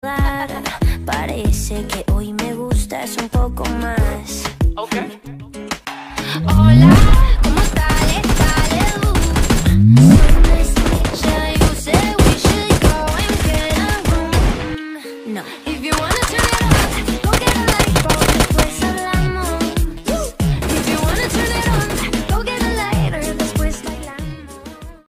Parece que hoy me gustas un poco más. Okay.